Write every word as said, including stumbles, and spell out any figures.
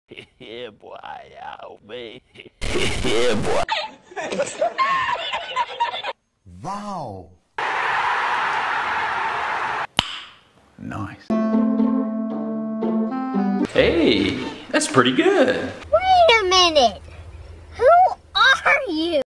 Yeah, boy, oh, man. Yeah, boy. Wow. Nice. Hey, that's pretty good. Wait a minute. Who are you?